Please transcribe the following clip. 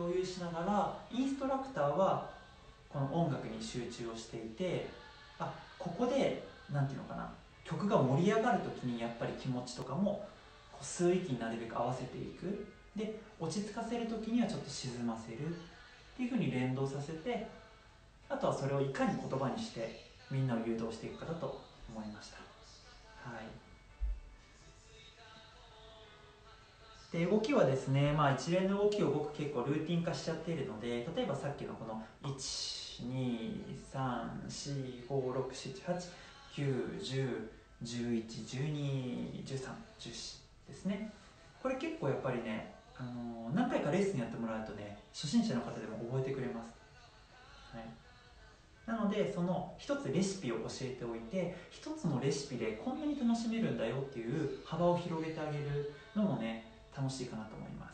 共有しながら、インストラクターはこの音楽に集中をしていて、ここでなんていうのかな、曲が盛り上がる時にやっぱり気持ちとかもこう吸う息になるべく合わせていく。で落ち着かせる時にはちょっと沈ませるっていう風に連動させて、あとはそれをいかに言葉にしてみんなを誘導していくかだと思いました。はい。で動きはですね、一連の動きを僕結構ルーティン化しちゃっているので、例えばさっきのこの1234567891011121314ですね。これ結構やっぱりね、何回かレッスンやってもらうとね、初心者の方でも覚えてくれます。はい、なのでその一つレシピを教えておいて、一つのレシピでこんなに楽しめるんだよっていう幅を広げてあげるのもね、楽しいかなと思います。